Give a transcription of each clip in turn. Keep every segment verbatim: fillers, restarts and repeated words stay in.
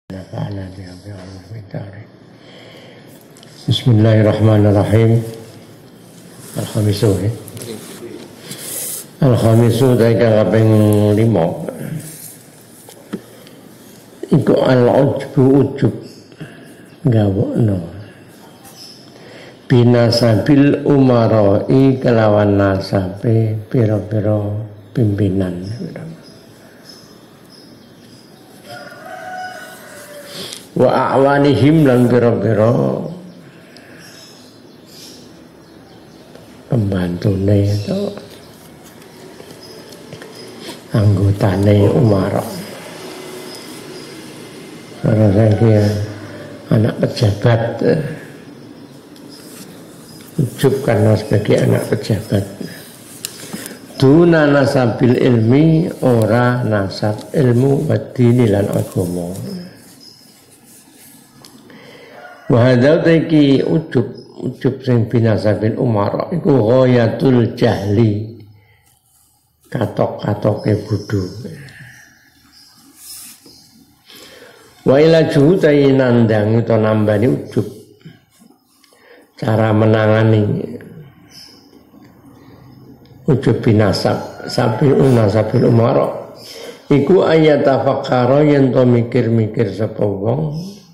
Bismillahirrahmanirrahim. Al-Khamisu ya. Al-Khamisu taika kaping lima. Iku al-ujbu ujub gawokno. Binasabil umarai kelawan nasabe pira-pira pimpinan. Wa a'wanihim lan pira-pira pembantune itu anggotane umara. Karena saya anak pejabat, ujub karena sebagai anak pejabat. Duna nasabil ilmi ora nasab ilmu wadini lan agama. Wahadau teki ujub ujub sing binasabil umara iku ghayatul jahli, katok-katoke bodho. Wa ila juhutai nandang itu nambani ujub cara menangani ujub binasab sabil unasabil umara iku ayatafakkara yen to mikir-mikir sapa wong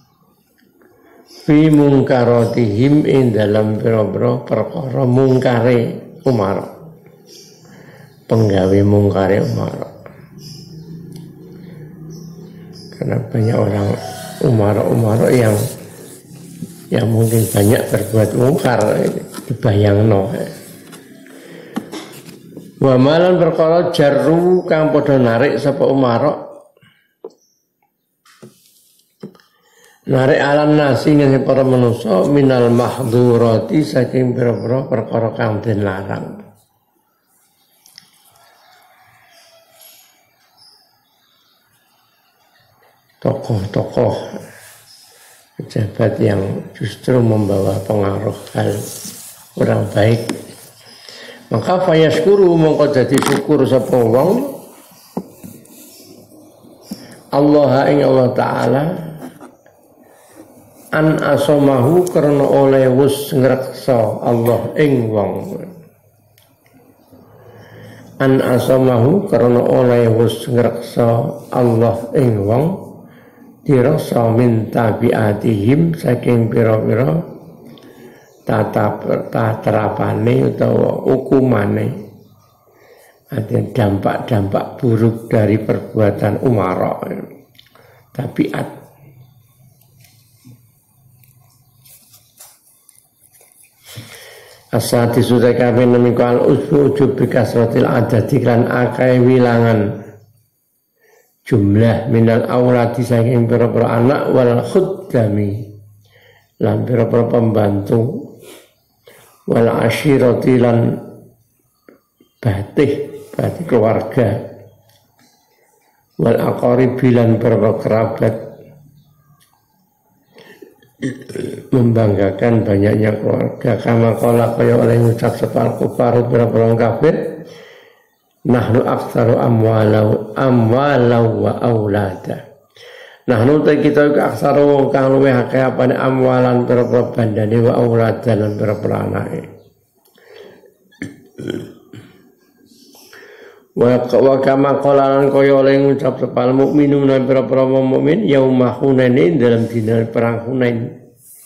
fi mungkaratihim ing dalam pira-pira perkara mungkare umara, penggawe mungkare umara. Karena banyak orang umara-umara yang yang mungkin banyak berbuat mungkar, dibayangno. Wa malan perkara jarru kang padha narik sapa umara, narik alam nasi ngene para manusa minal mahdurati saking pira-pira perkara kang den larang. Tokoh-tokoh pejabat yang justru membawa pengaruh hal kurang baik, maka fayaskuru mongko dadi syukur sapa wong Allah ing Allah taala an asomahu karena oleh wus ngreksa Allah ing wong. An asomahu karena oleh wus ngreksa Allah ing wong dirasa min tabiatihim saking pira-pira tata terapane utawa hukumane, ada dampak-dampak buruk dari perbuatan umara, tabiat. Asati sudah kami nemikal usbu ujub bikasratil adati kan akai wilangan jumlah minal awladi saking pira-pira anak wal khuddami lan pira-pira pembantu wal ashirati lan batih batih keluarga wal aqaribi lan pira-pira kerabat, membanggakan banyaknya keluarga. Kama qala kaya oleh ngucap sepal kufaru pira-pira kafir, nahnu aktsaru amwalau amwalau wa aulada. Nahnu ta kita aktsaru kang luwih akeh apane amwalan pira-pira bandane wa aulada lan pira-pira anake. Wa wa kama qala lan kaya oleh ngucap sepal mukminuna pira-pira mukmin yauma hunain dalam dina perang Hunain.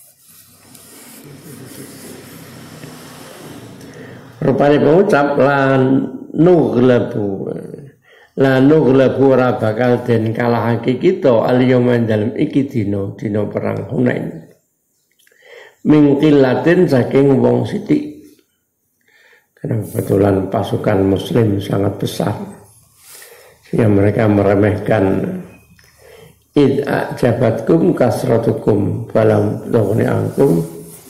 Rupane pengucap lan nughlabu lan nughlabu ora bakal den kalahake kita al-yauma dalem iki dina dina perang Hunain min qillatin saking wong sithik. Karena kebetulan pasukan muslim sangat besar sehingga mereka meremehkan id ajabatkum kasratukum falam tughni ankum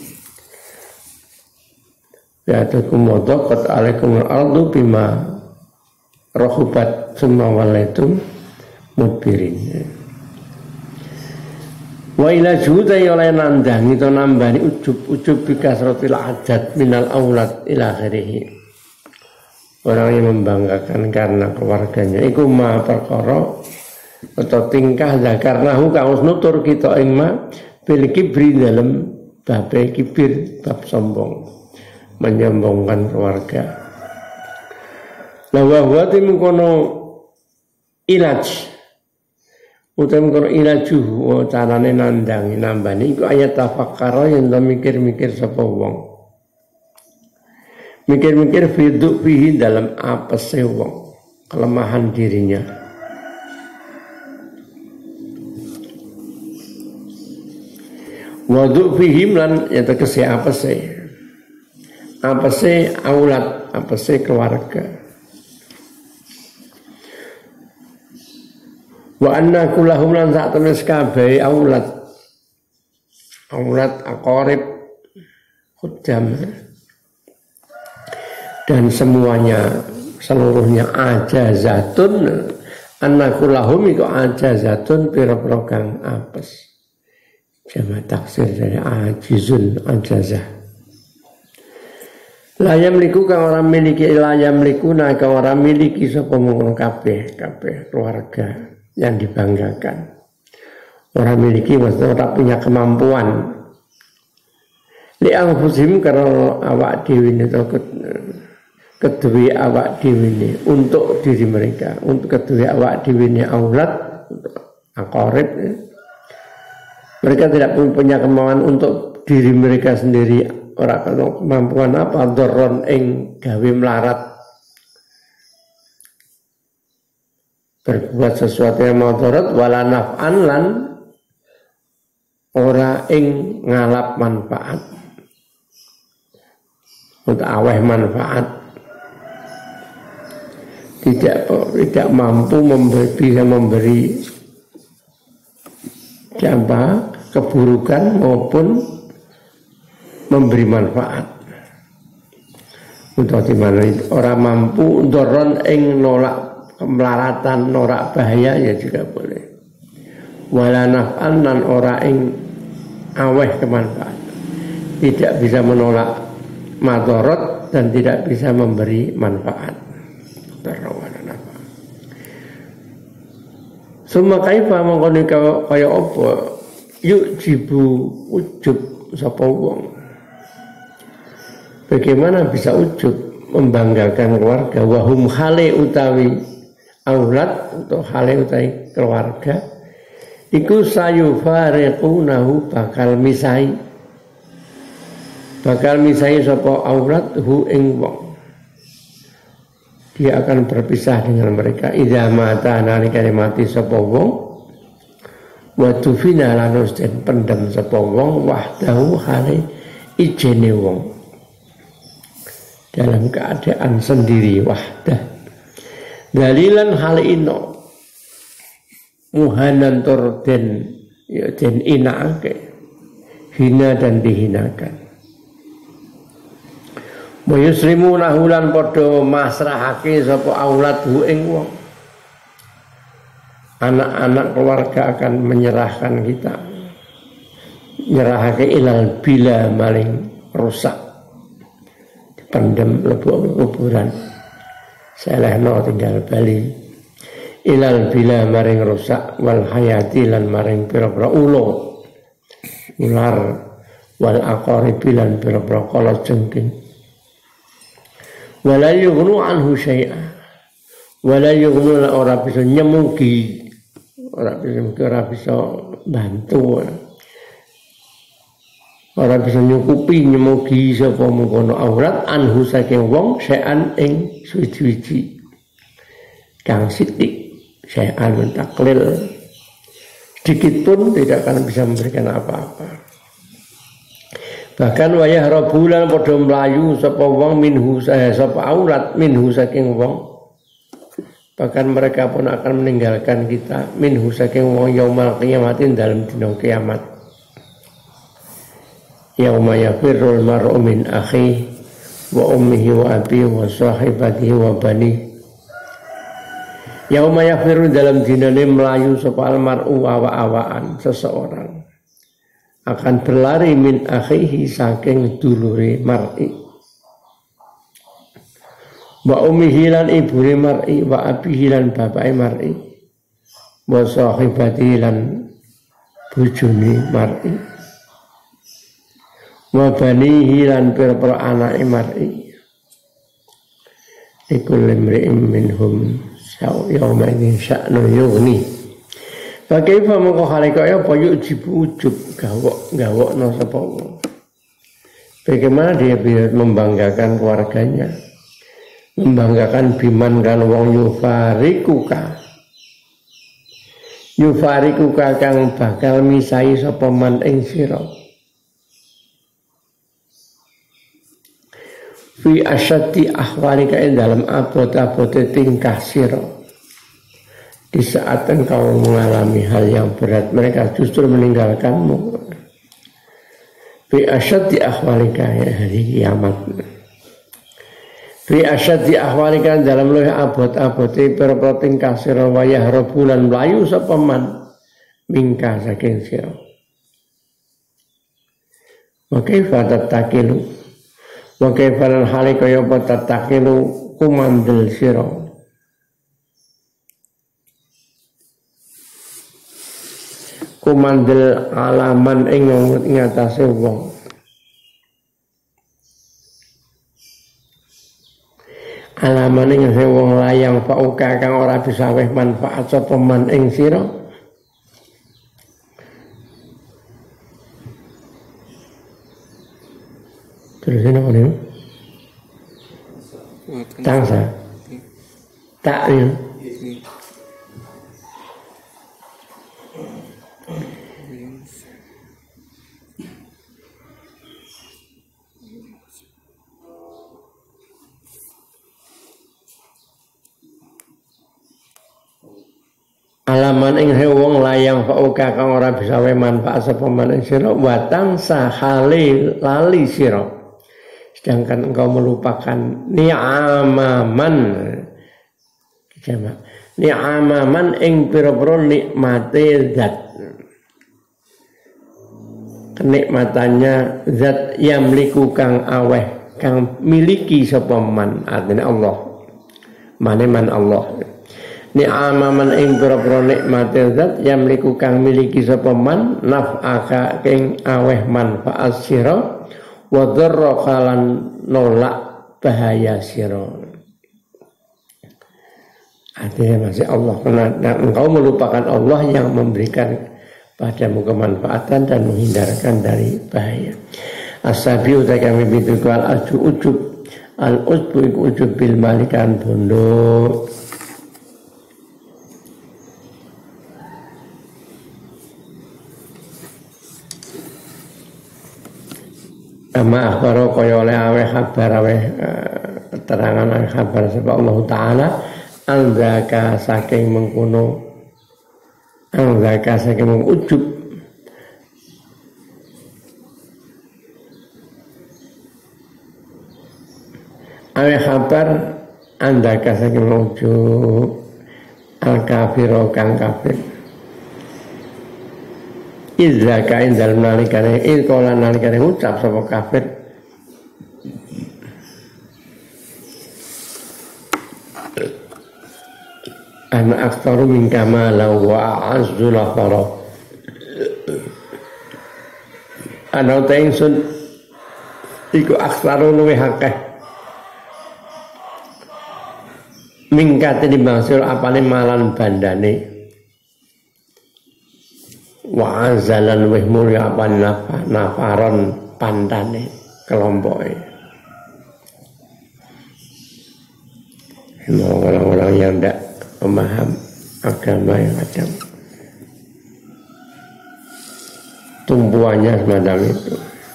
ya'takum wadaqat alaikum al-ardu bima rahubat summa walaitum mudbirin. Wa ila juhudai oleh nandang itu nambani ujub-ujub bikasratil adat minal aulad ila akhirih. Orang yang membanggakan karena keluarganya iku ma perkara atau tingkah zakarnahu kang nutur kita ing ma bil kibri dalam bab kibir, bab sombong, menyombongkan keluarga. La wa huwa timkono ilaj utawa mengkono ilaju oh, carane nandangi nambani iku ayat tafakkara yen mikir-mikir sapa wong. Mikir-mikir fiduk fihi dalam apese wong, kelemahan dirinya. Waduk fihim lan ya tegese apese. Apese aulad, apese keluarga. Wa anna kulahum lan sak temes kabeh aulad. Aulad aqarib khudam. Dan semuanya seluruhnya ajazatun annakulahum iku ajazatun pira-pira kang apes jama taksir dari ajizun ajazah la yamliku kang ora miliki la yamliku na kang ora miliki sapa mung kabeh kabeh keluarga yang dibanggakan ora miliki maksudnya ora punya kemampuan li anfusim karena awak dhewe itu kedua awak dhewe ini untuk diri mereka, untuk kedua awak dhewe ini aulad aqarib. Mereka tidak punya kemampuan untuk diri mereka sendiri, ora kemampuan apa doron ing gawe melarat berbuat sesuatu yang madarat wala naf'an lan ora ing ngalap manfaat untuk aweh manfaat. Tidak tidak mampu memberi, bisa memberi apa, keburukan maupun memberi manfaat. Untuk di mana orang mampu doron ing nolak kemelaratan, nolak bahaya ya juga boleh. Wala naf'an lan ora ing aweh kemanfaat. Tidak bisa menolak madorot dan tidak bisa memberi manfaat. Terawana apa? Suma kaifa mongkone kaya apa? Yuk jibu ujub sapa wong. Bagaimana bisa ujub membanggakan keluarga wahum hale utawi aulad atau hale utawi keluarga iku sayufariqunahu bakal misai bakal misai sapa aulad hu ing wong. Dia akan berpisah dengan mereka. Idza mata nalika mati sapa wong wa tufina lanus den pendem sapa wong wahdahu hale ijene wong dalam keadaan sendiri wahdah dalilan hal ino muhanan tur den ya den inaake hina dan dihinakan. Mayusrimuna hulan padha masrahake sapa auladhu ing wong. Anak-anak keluarga akan menyerahkan kita. Nyerahake ilal bila maling rusak. Dipendem lebok kuburan. Selehno tinggal bali. Ilal bila maring rusak wal hayati lan maring pira-pira ulo. Ular wal aqaribi lan pira-pira kala jengking. Wala yughnu anhu syai'a wala yughnu ora bisa nyemugi ora bisa ora bisa bantu ora bisa nyukupi nyemugi sapa mengkono aurat anhu saking wong syai'an ing suci-suci kang sithik syai'an taklil sedikit pun tidak akan bisa memberikan apa-apa. Bahkan wayah rabulan padha mlayu sapa wong minhu saya sapa aulat minhu saking wong. Bahkan mereka pun akan meninggalkan kita minhu saking wong yaumul qiyamatin dalam dina kiamat. Yauma yafirrul mar'u min akhihi wa ummihi wa abihi wa sahibatihi wa bani. Yauma yafirru dalam dinane mlayu sapa al mar'u awa-awaan seseorang akan berlari min akhihi saking dulure mar'i wa ummihi lan ibune mar'i wa abihi lan bapake mar'i wa sahibati lan bojone mar'i wa banihi lan pira-pira anake mar'i iku limri'im minhum yawma ini sya'nu yughni. Bagaimana mengko halika ya apa yujib ujub gawok gawokno sapa wong. Bagaimana dia bisa membanggakan keluarganya, membanggakan biman kan wong yufarikuka yufarikuka kang bakal misai sapa man ing sira fi asyati ahwalika ing dalam abot-abote tingkah sira. Di saat engkau mengalami hal yang berat, mereka justru meninggalkanmu. Fi asyaddi ahwalika, ya hari kiamat. Fi asyaddi ahwalika dalam luwih abot-abote pira-pira tingkah sira wa yahrabu lan mlayu sapa man mingka saking sira. Wa kaifa tatakilu wa kaifa lan halika ya tatakilu kumandel sira. Kumandel alaman ing ngatasi wong. Alaman ing ngatasi wong layang fauka kang ora bisa weh manfaat sapa man ing sira. Terus ini apa nih? Tangsa. Tak ya. Alaman ing wong layang fauka kang ora bisa wae manfaat sapa man ing sira watang sahale lali sira sedangkan engkau melupakan ni'amaman jamak ni'amaman ing pira-pira nikmate zat kenikmatannya zat yamliku kang aweh kang miliki sapa man artine Allah mane man Allah ni'amaman ing pira-pira nikmate zat yamliku kang miliki sapa man naf'aka ing aweh manfaat sira wa dzarra kalan nolak bahaya sira. Artinya masih Allah karena engkau melupakan Allah yang memberikan padamu kemanfaatan dan menghindarkan dari bahaya. As-sabi uta kami bitu al ujub al ujub ujub bil malikan bondo. Ama akhbaro kaya oleh aweh kabar aweh keterangan aweh kabar sebab Allah Ta'ala anzaka saking mengkuno anzaka saking mengujub aweh kabar anzaka saking mengujub al-kafiro kang kafir Iza kain dalam nalikane ilkola nalikane ucap sapa kafir ana aktaru min kamala wa a'azzu lafara ana tengsun iku aktaru luwih akeh mingkate dimaksud apane malan bandane wa azalan weh mulya apa nafaron pandane kelompoke orang-orang yang tidak memaham agama yang macam tumpuannya semacam itu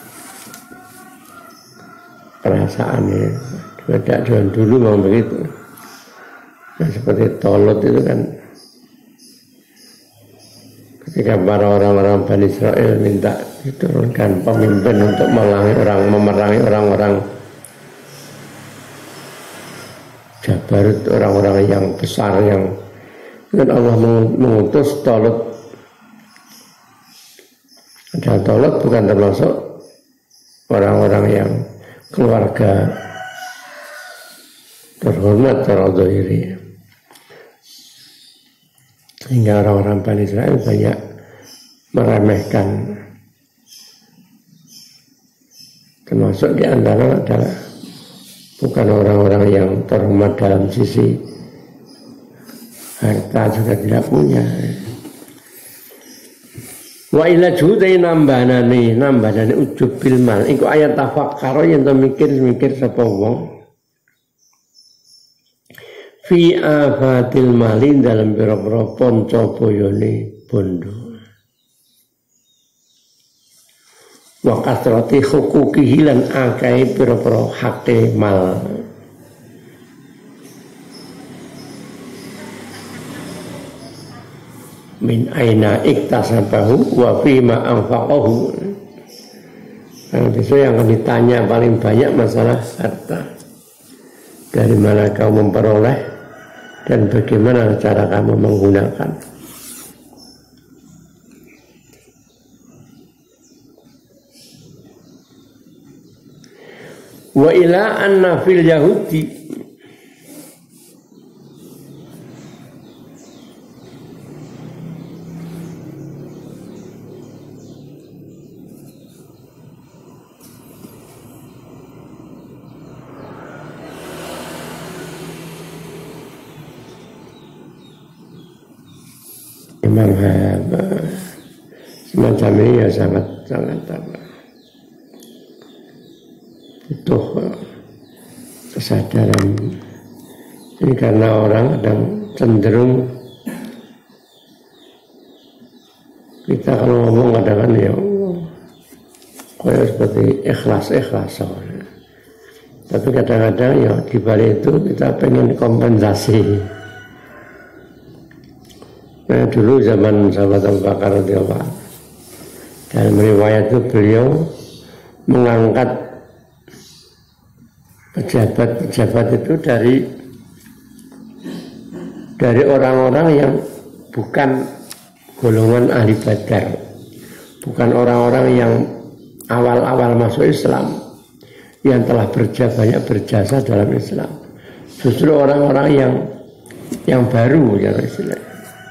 perasaannya tidak zaman dulu memang begitu nah, seperti Tolut itu kan ketika para orang-orang Bani Israel minta diturunkan pemimpin untuk memerangi orang memerangi orang-orang Jabarut, orang-orang yang besar yang dan Allah mengutus Tolut. Dan Tolut bukan termasuk orang-orang yang keluarga terhormat para dhahiri. Sehingga orang-orang Bani Israel banyak meremehkan. Termasuk di antara adalah bukan orang-orang yang terhormat dalam sisi harta juga tidak punya. Wa ila judai nambanani nambanani ujub bil mal. Iku ayat tafakkaro yen to mikir-mikir sapa wong. Fi afatil malin dalam pira-pira panca boyone bondo. Wa kasrati huquqihi lan akae pira-pira hake mal. Min aina iktasabahu wa fima anfaqahu. Nah, besok yang akan ditanya paling banyak masalah harta. Dari mana kau memperoleh dan bagaimana cara kamu menggunakan. Wa ila anna fil yahudi madhab semacam ini ya sangat sangat apa, butuh kesadaran. Ini karena orang kadang cenderung kita kalau ngomong kadang-kadang ya kayak seperti ikhlas-ikhlas soalnya. Tapi kadang-kadang ya di balik itu kita pengen kompensasi. Nah, dulu zaman sahabat Abu Bakar radhiyallahu anhu, dalam riwayat itu beliau mengangkat pejabat-pejabat itu dari dari orang-orang yang bukan golongan ahli Badar, bukan orang-orang yang awal-awal masuk Islam, yang telah berjasa, banyak berjasa dalam Islam. Justru orang-orang yang yang baru yang Islam.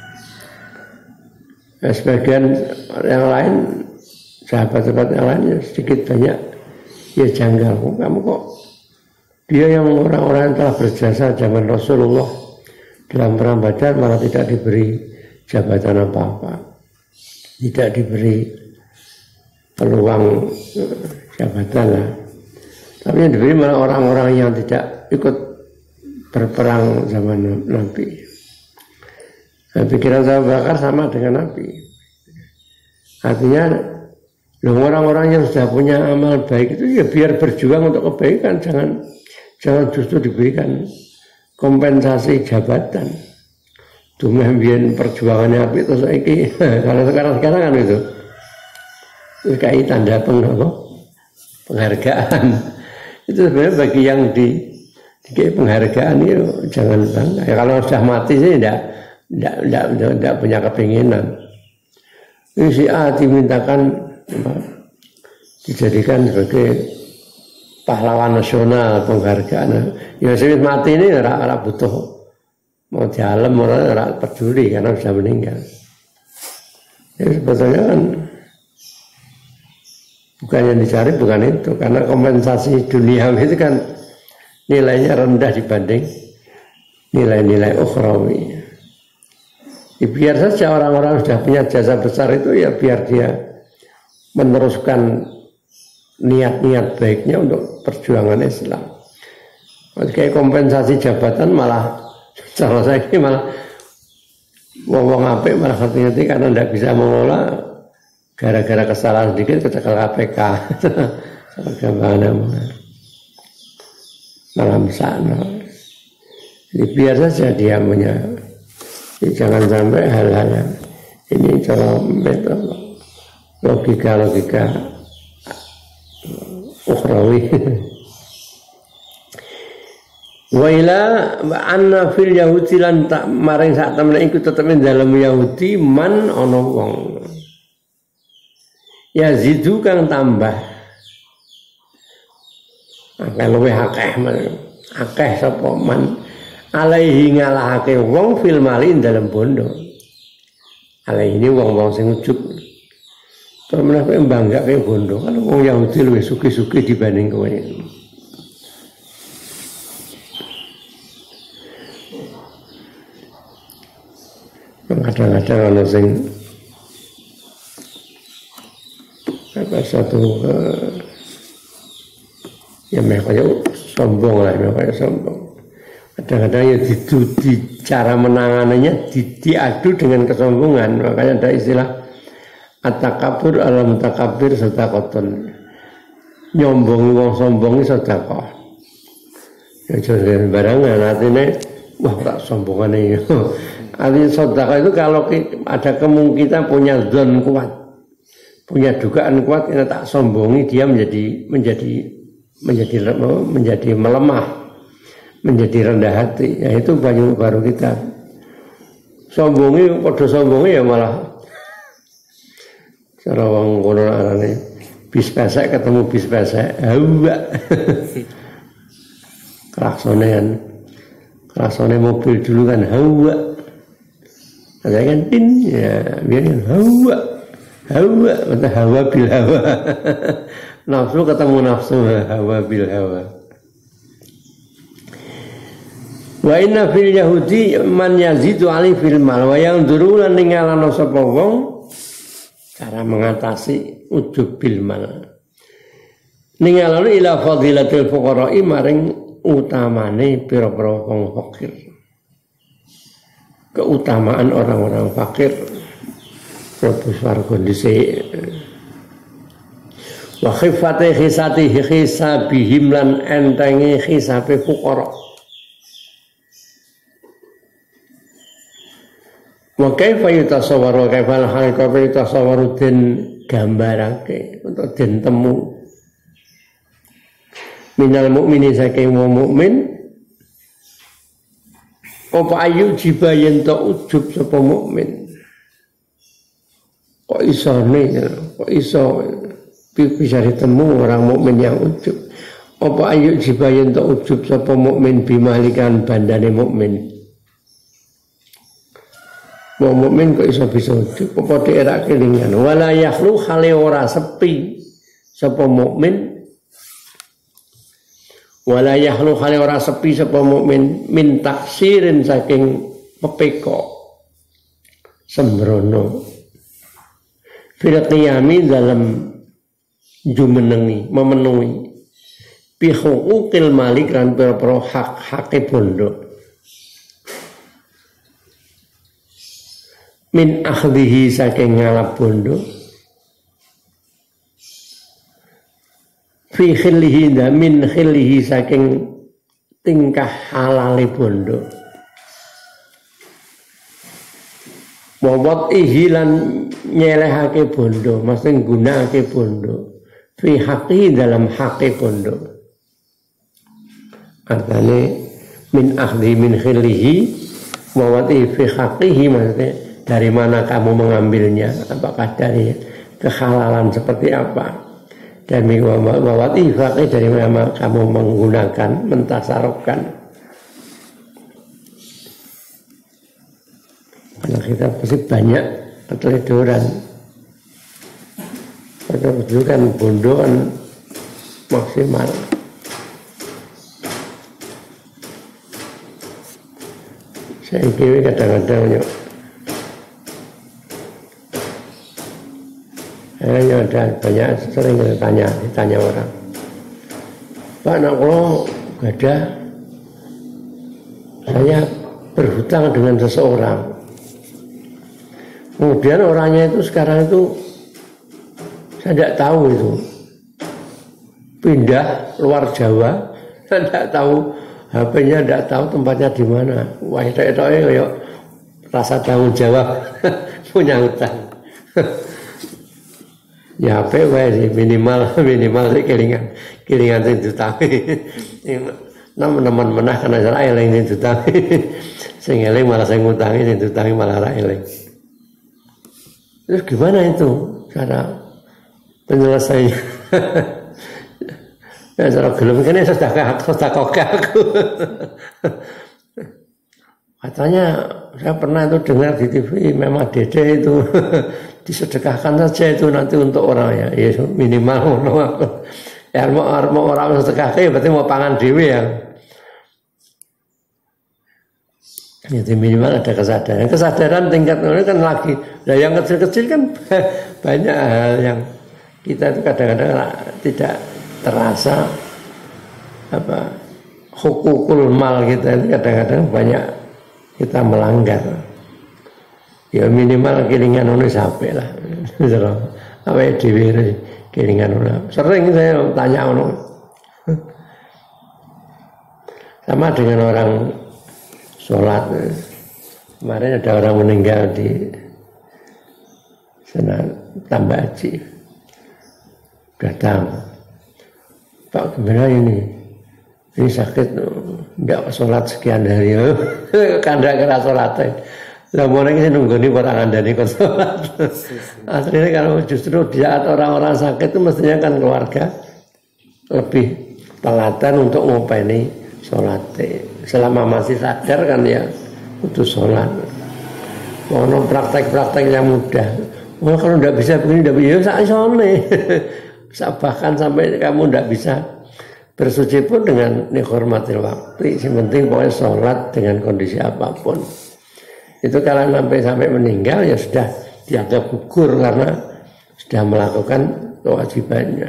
Nah, sebagian yang lain, sahabat-sahabat yang lain ya sedikit banyak ya janggal. Kamu kok dia yang orang-orang yang telah berjasa zaman Rasulullah dalam perang Badar malah tidak diberi jabatan apa-apa, tidak diberi peluang jabatan lah. Tapi yang diberi malah orang-orang yang tidak ikut berperang zaman Nabi. Nah, pikiran Abu Bakar sama dengan Nabi. Artinya orang-orang yang sudah punya amal baik itu ya biar berjuang untuk kebaikan, jangan jangan justru diberikan kompensasi jabatan. Cuma biar perjuangannya Nabi itu saiki kalau sekarang-sekarang kan itu. Itu kayak tanda peng, penghargaan. Itu sebenarnya bagi yang di di penghargaan itu jangan bangga. Ya, kalau sudah mati sih tidak Tidak, tidak, tidak, tidak punya kepinginan. Ini si A dimintakan apa, dijadikan sebagai pahlawan nasional, penghargaan. Ya sih mati ini ora butuh mau dialem orang ora peduli karena sudah meninggal. Jadi sebetulnya kan bukan yang dicari bukan itu, karena kompensasi dunia itu kan nilainya rendah dibanding nilai-nilai ukhrawi. Ya, biar saja orang-orang sudah punya jasa besar itu ya biar dia meneruskan niat-niat baiknya untuk perjuangan Islam. Kayak kompensasi jabatan malah kalau saya ini malah ngomong apik malah ngerti-ngerti karena tidak bisa mengelola gara-gara kesalahan sedikit kecekel K P K. Bagaimana malam sana. Jadi biar saja dia punya. Jangan sampai hal-hal yang ini cara metode logika-logika ukhrawi. Wa ila anna fil yahudi lan tak maring sak temene iku tetep dalam Yahudi man ana wong yazidu kang tambah akeh luwih akeh akeh sapa man alaihi ngalahake wong fil malin dalam bondo. ala ini wong-wong sing ujug. Pernah kowe banggake bondo, kan wong Yahudi luwih sugih-sugih dibanding kowe. Kadang-kadang ana sing apa satu uh, ya mereka sombong lah, mereka sombong. Kadang-kadang ya di, di cara menangannya di, diadu dengan kesombongan, makanya ada istilah at-takabur alam takabir sedekahun. Nyombongi wong sombongi sedekah. Ya jangan barangan artinya wah tak sombongane. Artinya sedekah itu kalau ada kemungkinan punya zon kuat, punya dugaan kuat, kita tak sombongi dia menjadi menjadi menjadi menjadi melemah, menjadi rendah hati. Ya itu baru baru kita sombongi, pada sombongi ya malah cara wong kono arane bis pesek ketemu bis pesek, hawa. Klaksone kan, klaksone mobil dulu kan hawa. Ada kan tin ya, biar kan hawa. Hawa, kata hawa bil hawa. Nafsu ketemu nafsu, hawa bil hawa. Wa inna fil yahudi man yazidu ali fil mal wa yang duru lan ningalana sapa wong cara mengatasi ujub bil mal. Ningalana ila fadilatil fuqara'i maring utamane pira-pira wong fakir. Keutamaan orang-orang fakir Rabus warga dhisik wa khifati khisati hisabihim lan entenge hisabe fuqara wa kaifa yutasawwaru kaifa al-haqiqatu yutasawwaru den gambarake untuk den temu minal mukmini saking wong mukmin apa ayu jibayen ta ujub sapa mukmin. Kok iso nih, kok iso bisa ditemu orang mukmin yang ujub. Apa ayu jibayen tak ujub sapa mukmin bimalikan bandane mukmin. Wong mukmin kok iso bisa ujub, apa daerah kelingan. Wala yakhlu khale ora sepi sapa mukmin. Wala yakhlu khale ora sepi sapa mukmin min taksirin saking pepeko sembrono. Fil qiyami dalam jumenengi memenuhi bi huquqil malik lan pira-pira hak-hake bondo min akhdhihi saking ngalap bondo fi khillihi da min khillihi saking tingkah halale bondo wawat ihilan nyelehake bondo, maksudnya gunakake bondo fi haqi dalam haqi bondo. Artinya min akhdi min khilihi wawat fi haqihi, maksudnya dari mana kamu mengambilnya, apakah dari kehalalan seperti apa, dan wawat fi dari mana kamu menggunakan, mentasarufkan. Karena kita pasti banyak keteledoran, keteledoran bondo kan maksimal. Saya kira kadang-kadang yuk, saya ada banyak sering ditanya, ditanya orang, Pak nak kalau gada, saya berhutang dengan seseorang. Kemudian orangnya itu sekarang itu saya tidak tahu itu pindah luar Jawa, saya tidak tahu H P-nya, tidak tahu tempatnya di mana. Wah itu itu ya rasa tanggung jawab punya hutang. Ya H P wae sih minimal minimal sih kelingan kelingan sing ditangi. Teman-teman menah karena salah eling sing ditangi. Sing eling malah sing ngutangi, sing ditangi malah ra eling. Terus gimana itu cara penyelesaiannya? Ya cara gelem kene sedekah sedekah aku. Katanya saya pernah itu dengar di T V memang Dede itu disedekahkan saja itu nanti untuk orang ya, ya minimal ya mau mau orang sedekahkan ya berarti mau pangan dewe ya. Jadi minimal ada kesadaran, kesadaran tingkat ini kan lagi. Nah yang kecil-kecil kan banyak hal yang kita itu kadang-kadang tidak terasa apa hukukul mal kita itu kadang-kadang banyak kita melanggar. Ya minimal kiringan ono sampai lah. Apa ya dewe kiringan ono. Sering saya tanya ono. Sama dengan orang sholat. Kemarin ada orang meninggal di sana Tambah Haji. Datang. Pak gimana ini? Ini sakit, enggak sholat sekian hari. Kanda kira sholatnya. Lah mau lagi nunggu nih orang anda nih sholat. Aslinya kalau justru di saat orang-orang sakit itu mestinya kan keluarga lebih telatan untuk ngopeni sholat. Selama masih sadar kan ya untuk sholat. Mau praktek-praktek yang mudah. Oh kalau tidak bisa begini tidak bisa, saya sholat. Bahkan sampai kamu tidak bisa bersuci pun dengan dihormati waktu. Yang penting pokoknya sholat dengan kondisi apapun. Itu kalau sampai sampai meninggal ya sudah dianggap gugur karena sudah melakukan kewajibannya.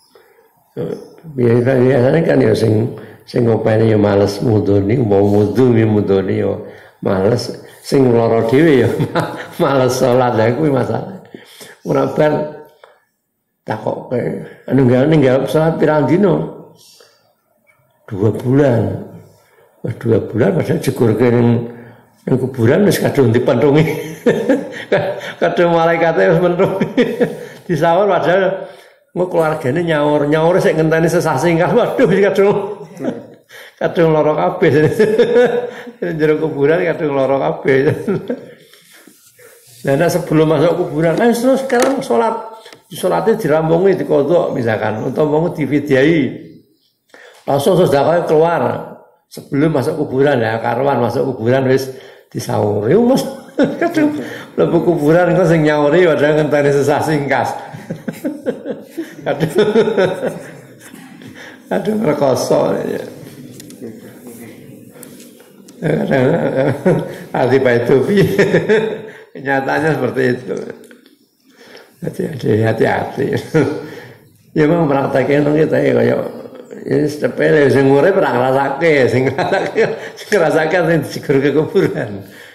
Biasa biasanya kan ya sing sing ngopeni ya males muduni, mau mudu mi muduni ya males, sing lara dhewe ya males sholat ya kuwi masalah. Ora bar takoke anu ninggal sholat pirang dina? Dua bulan. Wah, dua bulan padahal jegurke ning ning kuburan wis kadung dipendungi. Kadung malaikate wis mentungi. Disawur padahal engko keluargane nyaur, nyaur sik ngenteni sesasi kan. Waduh wis kadung kadung lara kabeh. Jero kuburan kadung lara kabeh. Nah, sebelum masuk kuburan, ayo terus sekarang sholat. Sholatnya dirampungi, dikodok misalkan. Untuk mau dividyai. Langsung sedekah keluar. Sebelum masuk kuburan ya, karuan masuk kuburan wis disauri. Mas, kadung mlebu kuburan kok sing nyauri padahal ngenteni sesasi kas. Kadung kadung rekoso ya. Kadang itu nyatanya seperti itu. Hati-hati, hati-hati. Ya memang prakteknya itu kita ya kayak ini sepele, sing urip ora ngrasake, sing ngrasake, sing ngrasake sing dijegur ke kuburan.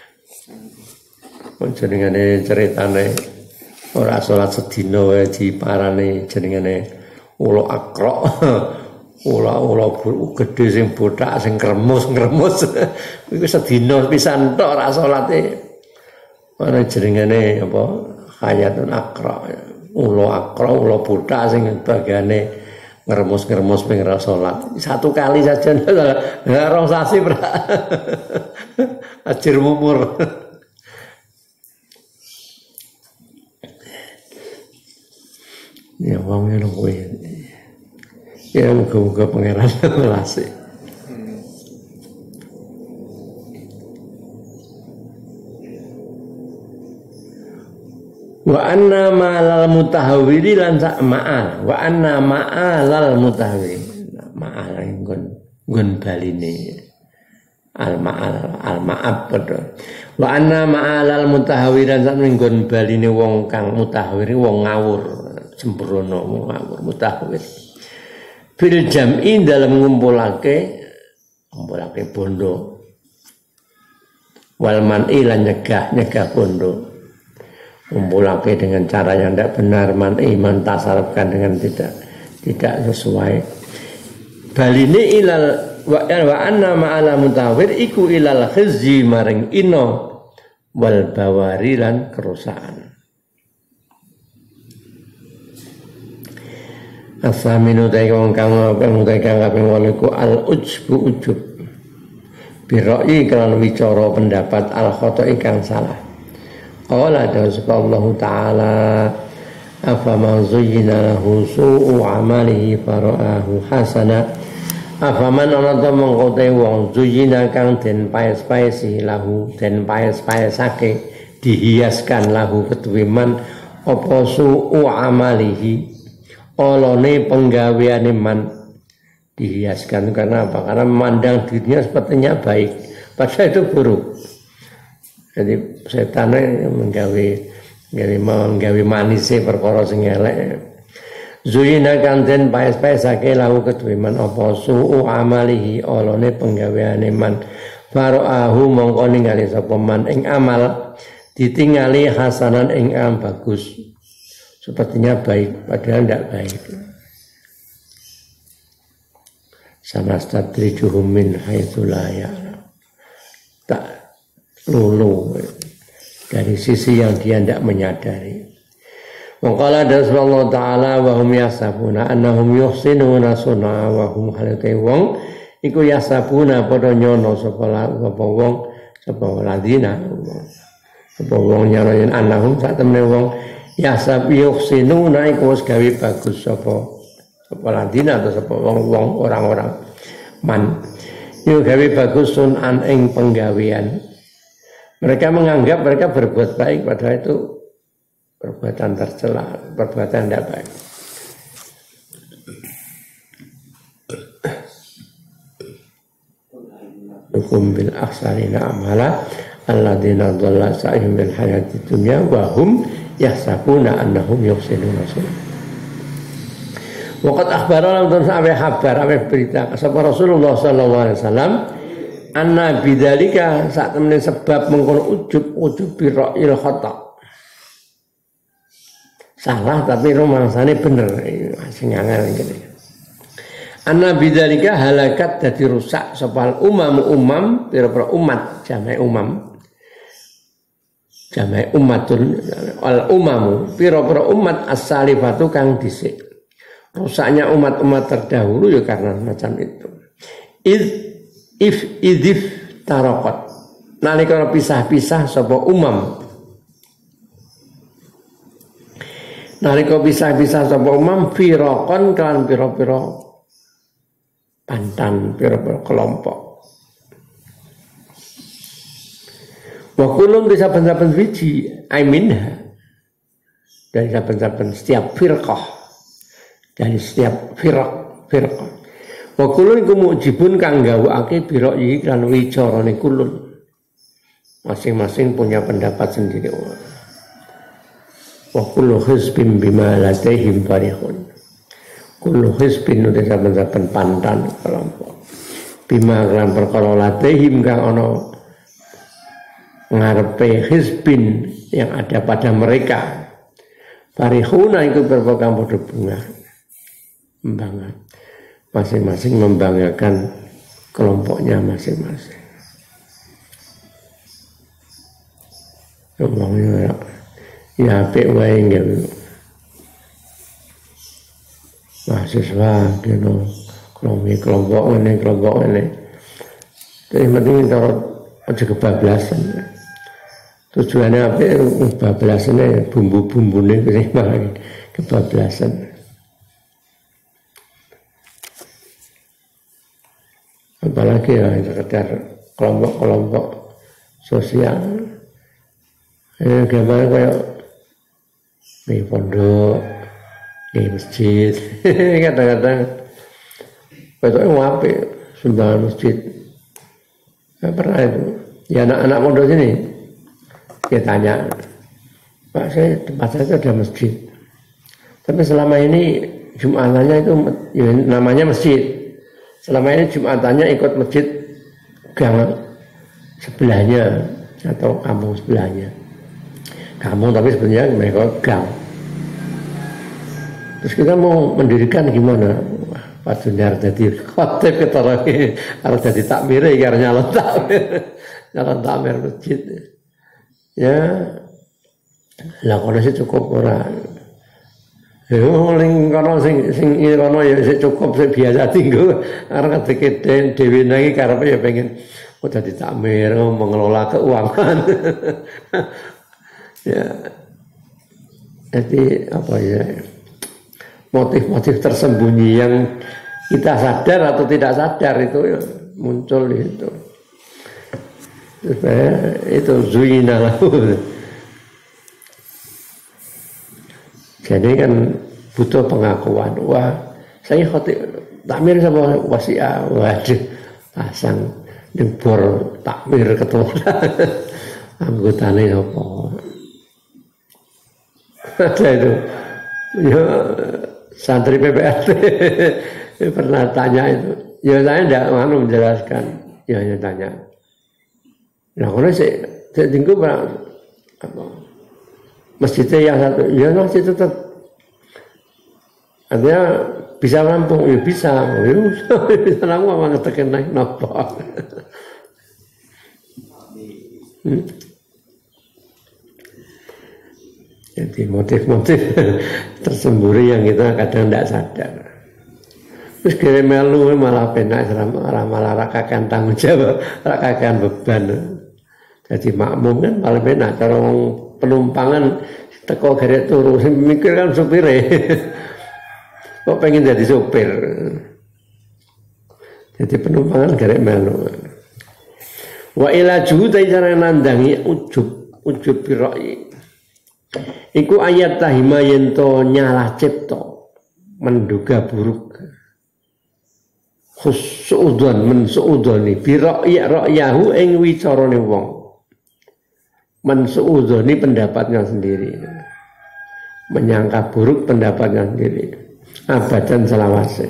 Jenengane ceritane ora salat sedina wae diparani jenengane ula akrok. Ula-ula gedhe sing botak sing kremus-kremus. Iku sedina pisan tok ora salate. Ana jenengane apa? Hayatun akrok. Ula akrok, ula botak sing bagiane ngeremus-ngeremus pengen sholat satu kali saja nggak rong sasi ajir mumur. Ya wong ngono kuwi ya muga-muga pangeran melasi. Wa anna ma'al mutahawwili lan sak ma'al wa anna ma'al mutahawwili ma'al nggon nggon baline al ma'al al ma'ab padha wa anna ma'al mutahawwili lan sak nggon baline wong kang mutahawwir wong ngawur sembrono wong ngawur mutahawwir fil jam'i dalam ngumpulake ngumpulake bondo wal man'i lan nyegah nyegah bondo ngumpulake dengan cara yang tidak benar, man iman tasarufkan dengan tidak tidak sesuai. Baline ilal wa anna ma'ala mutawir iku ilal khizyi maring ino wal bawari lan kerusakan. Asaminu ta wong kang kang kang kaping waliku al ujbu ujub. Biroi kan wicara pendapat al khata'i kang salah. Qala Allah Ta'ala afama zuyyina lahu su'u amalihi fara'ahu hasana Afaman ana ta mengkote wong zuyina kang den paes-paesi lahu den paes-paesake dihiaskan lahu ketuwe man apa su'u amalihi olone penggaweane man dihiaskan karena apa? Karena memandang dirinya sepertinya baik padahal itu buruk. Jadi setan menggawe gawe menggawe manise perkara sing elek. Zuyina kanten paes-paesake lahu kedue man apa su'u amalihi olone penggaweane man faraahu mongko ningali sapa man ing amal ditingali hasanan ing am bagus sepertinya baik padahal tidak baik. Sanastadrijuhum min haitsu la ya'lam, tak lulu dari sisi yang dia tidak menyadari. Waqala Rasulullah Ta'ala wa hum yasabuna annahum yuhsinuna sun'a wa hum halate wong iku yasabuna padha nyono sapa wong sapa ladina sapa wong nyaroyen annahum sak temene wong yasab yuhsinuna iku wis gawe bagus sapa sapa ladina atau sapa wong-wong orang-orang man yo gawe bagus sun'an ing penggawean. Mereka menganggap mereka berbuat baik padahal itu perbuatan tercela, perbuatan tidak baik. Hukum bil aksarina amala alladzina dhalla sa'ihum bil hayati dunya wa hum yahsabuna annahum yuhsinuna sun'a. Waqat akhbara lan sampai kabar sampai berita sapa Rasulullah sallallahu alaihi wasallam anna bidzalika sak temene sebab mengkono ujub ujub bi ra'il khata'. Salah tapi romansane bener sing angel ngene. Anna bidzalika halakat dadi rusak sapa umam umam pira-pira umat jamae umam. Jamae umatun al umamu pira-pira umat as-salifatu kang dhisik. Rusaknya umat-umat terdahulu ya karena macam itu. Id if idif taraqat. Nalika pisah-pisah sapa umam. Nalika pisah-pisah sapa umam firaqan kan pira-pira pantan pira-pira kelompok. Wa kulum bisa saben-saben wiji I minha dari saben-saben setiap firqah dari setiap firaq firqah. Wa kulun iku mujibun kang gawakake biroi lan wicarane kulun. Masing-masing punya pendapat sendiri. Wa kullu hizbin bima ladaihim farihun. Kullu hizbin udah saben-saben pantan kelompok. Bima lan perkara ladaihim kang ana ngarepe hizbin yang ada pada mereka. Farihuna iku perkara kang padha bunga. Membanggakan. Masing-masing membanggakan kelompoknya masing-masing. Ngomongnya ya apik wae nggih. Mahasiswa kena kelompok ini kelompok ini. Tapi penting kalau aja kebablasan. Tujuannya apik kebablasannya bumbu-bumbune sing malah kebablasan. Apalagi ya sekedar kelompok-kelompok sosial. Eh gimana kayak di pondok, di masjid, kadang-kadang betulnya wape sumbangan masjid. Saya pernah itu, ya anak-anak pondok sini, dia tanya, Pak saya tempat saya itu ada masjid, tapi selama ini Jumatannya itu ya, namanya masjid. Selama ini Jumatannya ikut masjid gang sebelahnya atau kampung sebelahnya. Kampung tapi sebenarnya mereka gang. Terus kita mau mendirikan gimana? Wah, Pak Junior jadi khotib kita lagi harus jadi takmir ya karena nyalon takmir, nyalon takmir masjid. Ya, lah kalau sih cukup orang. Ya, ling kono sing sing kono ya cukup sing biasa tinggal karena ketika dewi lagi karena ya pengen oh jadi takmir mengelola keuangan. Ya, jadi apa ya motif-motif tersembunyi yang Kita sadar atau tidak sadar itu ya, muncul di situ. Supaya itu zuyina lahu. Jadi kan butuh pengakuan. Wah, saya khotib takmir sama wasiah. Waduh, pasang nyebor takmir ketua. Anggotanya apa? Ada itu. Ya, santri P P R T pernah tanya itu. Ya saya tidak mau menjelaskan. Ya hanya tanya. Nah kalau saya saya tinggal apa? Masjidnya yang satu, ya masjid tetap. Artinya bisa rampung, ya bisa. Ya bisa rampung apa ngetekin naik nopo. Hmm. Jadi motif-motif tersembunyi yang kita kadang tidak sadar. Terus kira melu malah penak, malah rakakan tanggung jawab, rakakan beban. Jadi makmum kan malah penak. Kalau penumpangan teko geret turu, mikir kan supire. Kok pengen jadi supir. Jadi penumpangan geret melu. Wa ila juhudai cara nandangi ujub, ujub biroi. Iku ayat tahima yento nyalah cipta menduga buruk khusudon mensuudoni biraya ra'yahu ing wicarane wong mensuudoni pendapatnya sendiri menyangka buruk pendapatnya sendiri abadan selawase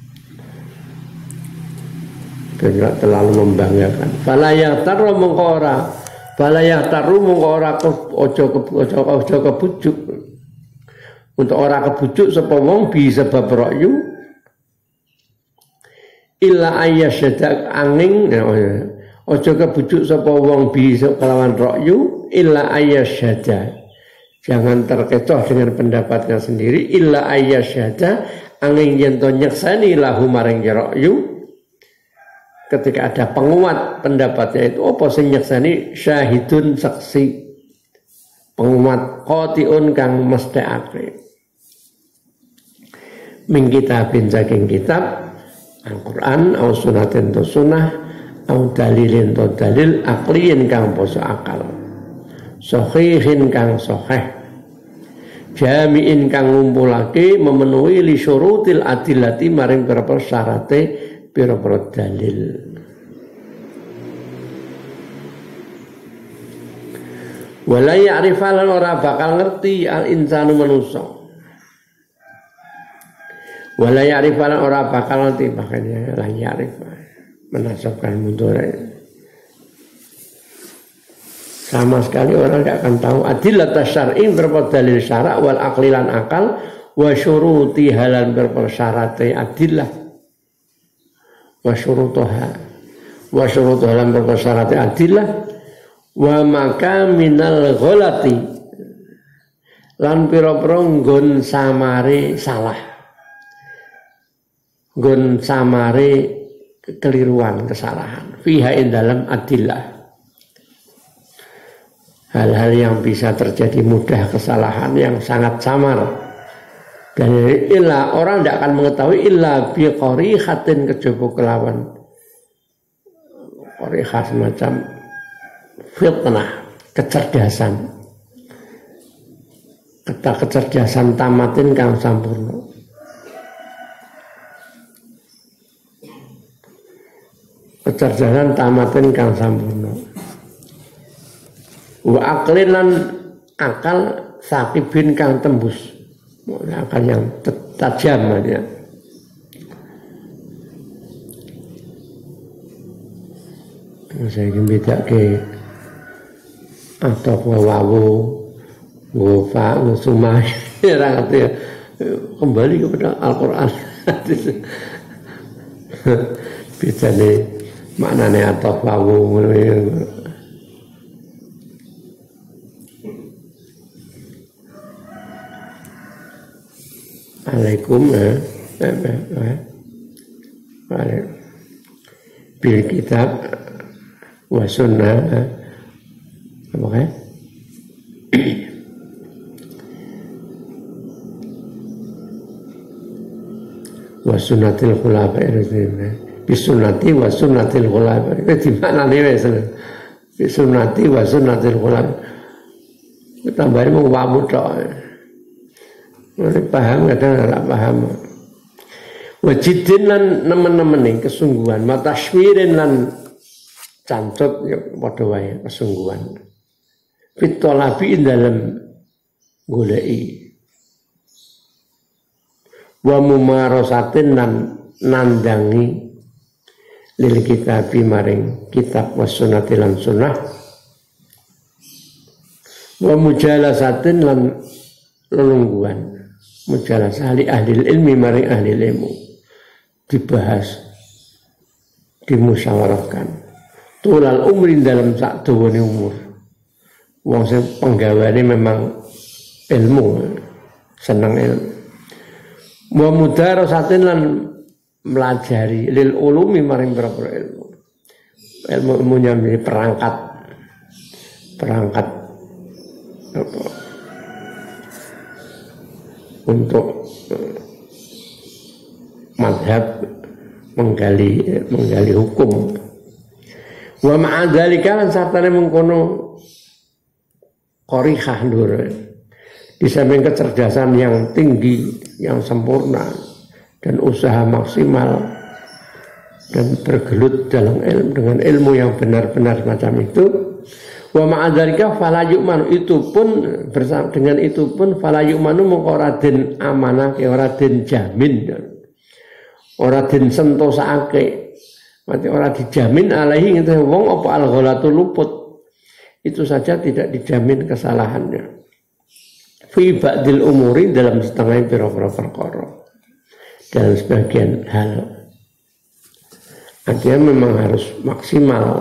tidak terlalu membanggakan fala yaqtaru mongko ora Balayah taru mongko ora ojo ojo ojo kebujuk untuk ora kebujuk sapa wong bi sebab ra'yu illa ayyasyada angin ojo kebujuk sapa wong bi kelawan ra'yu illa ayyasyada jangan terkecoh dengan pendapatnya sendiri illa ayyasyada angin yen to nyekseni lahu maring ra'yu. Ketika ada penguat pendapatnya itu apa sing nyekseni syahidun saksi penguat qatiun kang mesthekake min kitabin saking kitab Al-Qur'an au sunatin to sunah au dalilin to dalil aqliin kang poso akal sahihin kang sahih jami'in kang ngumpulake memenuhi li syurutil adillati maring beberapa syarate pira-pira dalil. Wala ya'rifal ora bakal ngerti al insanu manusa. Wala ya'rifal ora bakal ngerti makanya la ya'rif menasabkan mundur. Sama sekali orang tidak akan tahu adillat syar'i berapa dalil syara' wal aqlilan akal wa syuruti halan berapa syarate adillah. wa syurutuha wa syurutuha dalam bersyarat adillah wa maka minal ghalati lan pira-pira nggon samare salah nggon samare kekeliruan kesalahan fiha in dalam adillah hal-hal yang bisa terjadi mudah kesalahan yang sangat samar. Dan illa orang tidak akan mengetahui illa bi qarihatin kejaba kelawan qarihah semacam fitnah kecerdasan kata kecerdasan tamatin kang sampurna kecerdasan tamatin kang sampurna wa aqlilan akal sakibin kang tembus akal yang tajam ya. Saya ingin beda ke atau wawu wafa sumai orang itu ya kembali kepada Al-Quran beda nih maknanya atau wawu Alaikum eh, eh, eh, eh, bil kitab wa sunnah eh, apa kan? wa sunnatil khulafair rasyidin. Bi sunnati wa sunnatil khulafair. Itu di mana nih wes? Bi sunnati wa sunnatil khulafair. Tambahin mau wamu tok. Ora paham kadang ora paham. Wajidin lan nemen-nemen ning kesungguhan, matashwirin lan cancut ya padha wae kesungguhan. Fitolabi dalam goleki. Wa mumarasatin lan nandangi lil kitabi maring kitab was sunnati lan sunnah. Wa mujalasatin lan lelungguhan. Mujalasah ahli ahli ilmi maring ahli ilmu. Dibahas, dimusyawarahkan. Tulal umrin dalam sak dawane umur. Wong sing penggaweane memang ilmu, seneng ilmu. Wa mudarasatin lan melajari lil ulumi maring pira-pira ilmu. Ilmu-ilmunya menjadi perangkat perangkat apa, untuk madhab menggali menggali hukum. Wa ma'adzalika lan sartane mengkono qorihah nur di samping kecerdasan yang tinggi yang sempurna dan usaha maksimal dan bergelut dalam ilmu dengan ilmu yang benar-benar macam itu. Wa ma'adzalika fala yu'manu, itu pun bersama dengan itu pun fala yu'manu mung ora den amanah ke ora den jamin ora den sentosake mati ora dijamin alaihi ngene wong apa al-ghalatu luput itu saja tidak dijamin kesalahannya fi ba'dil umuri dalam setengah pira-pira perkara dalam sebagian hal artinya memang harus maksimal.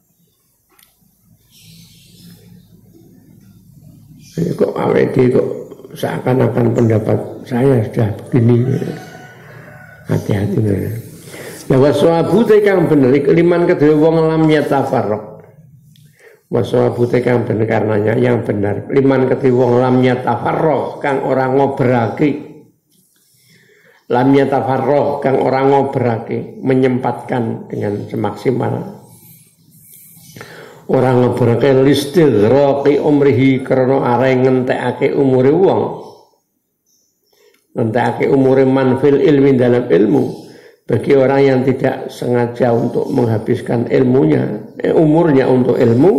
Kok awet kok seakan-akan pendapat saya sudah begini, hati-hati. Nah waswabu tekang bener liman kedua wong lam yatafarraq. Waswabu tekang bener karenanya yang benar liman kedua wong lam yatafarraq kang orang ngobraki. Lam yatafarraq kang orang ngobraki menyempatkan dengan semaksimal. Orang ngobrake listighraqi umrihi karena areng ngentekake umure wong. Ngentekake umure man fil ilmi dalam ilmu. Bagi orang yang tidak sengaja untuk menghabiskan ilmunya, eh, umurnya untuk ilmu,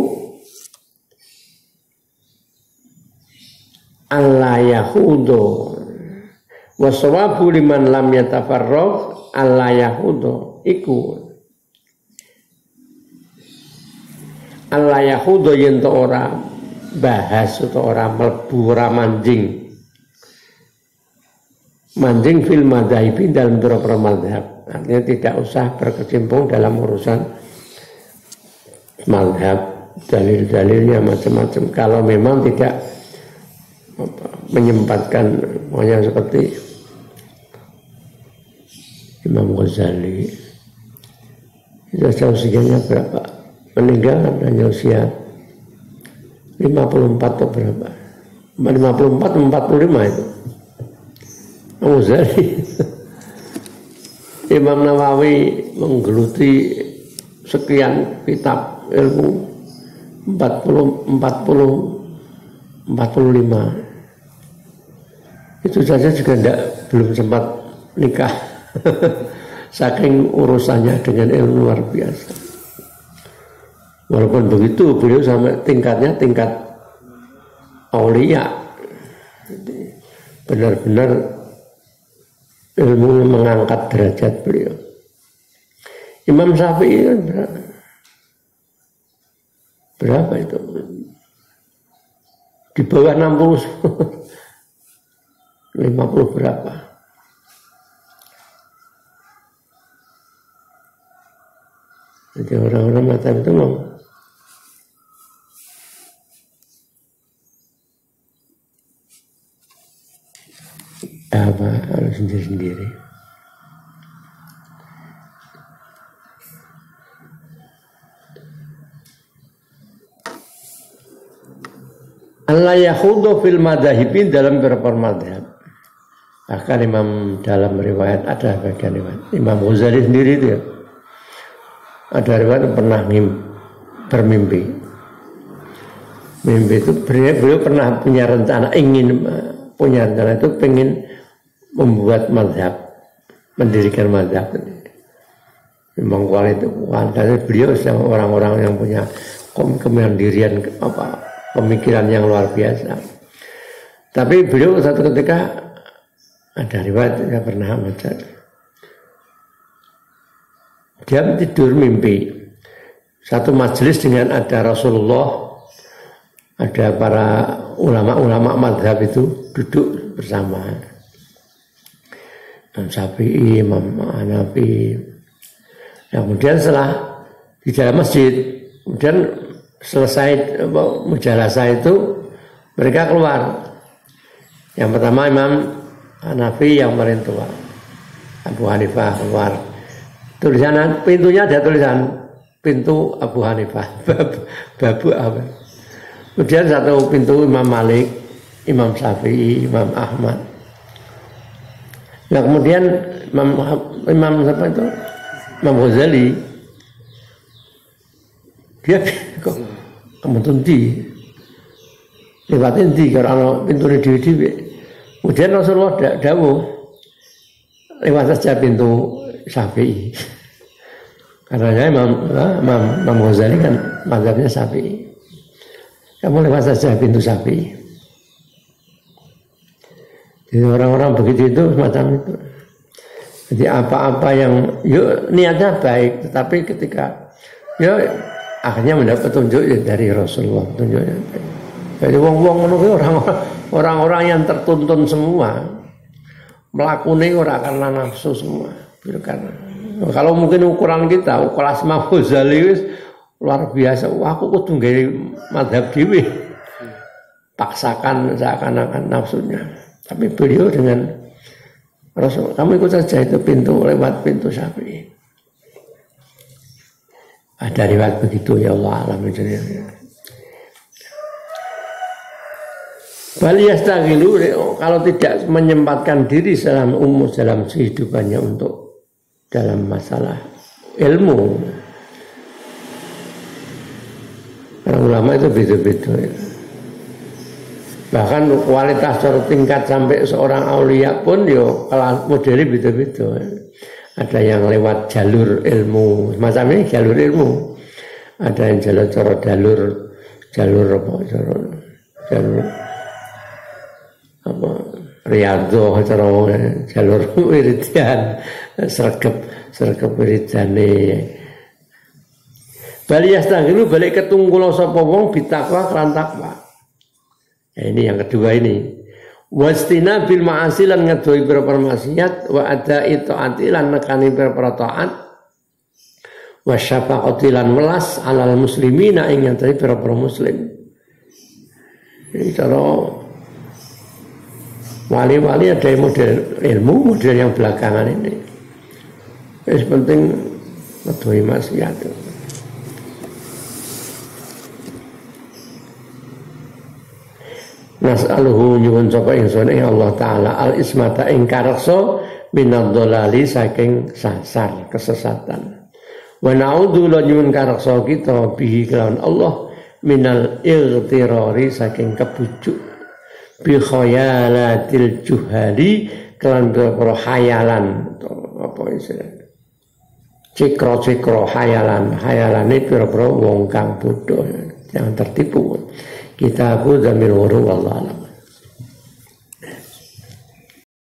alla yahudu waswabu liman lam yatafarraq alla yahudu iku Allah yahudo yen to ora bahas atau ora mlebu ora manjing manjing fil madzhabi dalam beberapa mazhab, artinya tidak usah berkecimpung dalam urusan mazhab, dalil-dalilnya macam-macam kalau memang tidak apa, menyempatkan maunya seperti Imam Ghazali itu usianya berapa? Meninggal hanya usia lima puluh empat atau berapa? lima puluh empat atau empat puluh lima itu. Imam Ghazali. Imam Nawawi menggeluti sekian kitab ilmu empat puluh, empat puluh, empat puluh lima. Itu saja juga tidak belum sempat nikah. Saking urusannya dengan ilmu luar biasa. Walaupun begitu beliau sampai tingkatnya tingkat aulia, benar-benar ilmu mengangkat derajat beliau. Imam Syafi'i kan berapa? Berapa itu? Di bawah enam puluh, lima puluh berapa? Jadi orang-orang macam itu mau apa harus sendiri-sendiri. Allah yahudu fil madhahibin dalam beberapa madhab. Bahkan Imam dalam riwayat ada bagian riwayat Imam Ghazali sendiri itu ya, ada riwayat pernah bermimpi. Mimpi itu beliau, beliau pernah punya rencana, ingin punya rencana itu pengen membuat mazhab, mendirikan mazhab. Memang kualitas kualitas beliau sama orang-orang yang punya kemandirian, apa, pemikiran yang luar biasa. Tapi beliau satu ketika ada riwayat saya pernah baca, dia tidur mimpi satu majelis dengan ada Rasulullah, ada para ulama-ulama mazhab itu duduk bersama, Imam Syafi'i, Imam Hanafi. Nah, kemudian setelah di dalam masjid, kemudian selesai mujalasah itu mereka keluar. Yang pertama Imam Hanafi yang paling tua, Abu Hanifah keluar. Tulisan pintunya ada tulisan pintu Abu Hanifah, bab, babu apa. Kemudian satu pintu Imam Malik, Imam Syafi'i, Imam Ahmad. Nah kemudian Imam Imam siapa itu? Imam Ghazali, dia kok kamu tundi lewatin di karena pintu di kemudian Rasulullah dawuh lewat saja pintu Syafi'i, karena Imam Imam Imam Ghazali kan mazhabnya Syafi'i, kamu lewat saja pintu Syafi'i. Jadi orang-orang begitu itu semacam itu. Jadi apa-apa yang yuk niatnya baik, tetapi ketika yuk akhirnya mendapat petunjuk ya dari Rasulullah, petunjuknya. Jadi wong-wong orang-orang orang-orang yang tertuntun semua melakoni orang karena nafsu semua. Karena kalau mungkin ukuran kita, kelas Imam Ghazali luar biasa. Wah, aku kudu nggawe mazhab dhewe. Paksakan seakan-akan nafsunya. Tapi beliau dengan Rasul, kamu ikut saja itu pintu, lewat pintu Syafi'i. Ada riwayat begitu, ya Allah alam. Baliyastaghilu, kalau tidak menyempatkan diri dalam umum dalam kehidupannya untuk dalam masalah ilmu. Para ulama itu beda-beda ya. Bahkan kualitas tingkat sampai seorang aulia pun yo kalau modelnya beda-beda. Ada yang lewat jalur ilmu, semacam ini jalur ilmu. Ada yang jalur cara jalur jalur apa jalur jalur apa riyadhah cara jalur wiridan sergap sergap wiridane. Bali yastaghilu balik ketunggulo sapa wong bitakwa kelan takwa. Ya, ini yang kedua ini. Wastina bil ma'asi lan ngedohi pira-pira maksiat wa ada'i ta'ati lan nekani pira-pira taat wa syafaqati lan welas alal muslimina ing ngatasi pira-pira muslim. Ini cara wali-wali ada model ilmu, model yang belakangan ini. Yang penting ngedohi maksiat. Nas'aluhu nyuwun sapa ingsun ing Allah taala al ismata ing kareksa minadh-dhalali saking sasar kesesatan. Wa na'udzu lan nyuwun kareksa kita bihi kelawan Allah minal igtirari saking kebujuk bi khayalatil juhali kelan para khayalan apa istilah cikro-cikro khayalan khayalane pira-pira wong kang bodoh yang tertipu. Kita aku zamir wuru wallah alam.